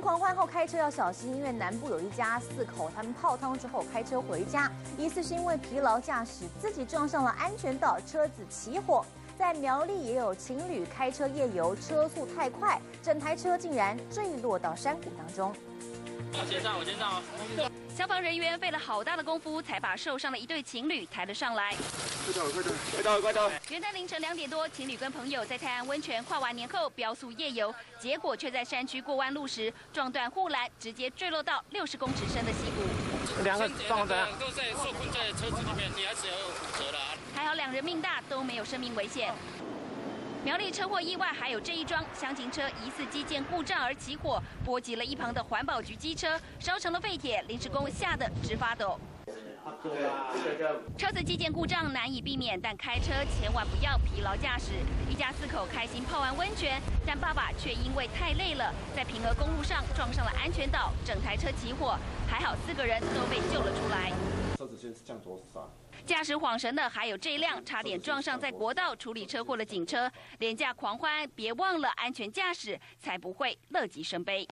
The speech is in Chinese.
狂欢后开车要小心，因为南部有一家4口，他们泡汤之后开车回家，疑似是因为疲劳驾驶，自己撞上了安全岛，车子起火。在苗栗也有情侣开车夜游，车速太快，整台车竟然坠落到山谷当中。 我先上。 消防人员费了好大的功夫，才把受伤的一对情侣抬了上来。 快到！ 元旦凌晨2点多，情侣跟朋友在泰安温泉跨完年后飙速夜游，结果却在山区过弯路时撞断护栏，直接坠落到60公尺深的溪谷。 2个撞的都在受困在车子里面，女孩子有骨折了。 还好2人命大，都没有生命危险。苗栗车祸意外还有这一桩，厢型车疑似机件故障而起火，波及了一旁的环保局机车，烧成了废铁，临时工吓得直发抖。车子机件故障难以避免，但开车千万不要疲劳驾驶。一家4口开心泡完温泉，但爸爸却因为太累了，在平和公路上撞上了安全岛，整台车起火，还好4个人都被救了出来。 车子先向左刹。 驾驶晃神的还有这辆差点撞上在国道处理车祸的警车。廉价狂欢，别忘了安全驾驶，才不会乐极生悲。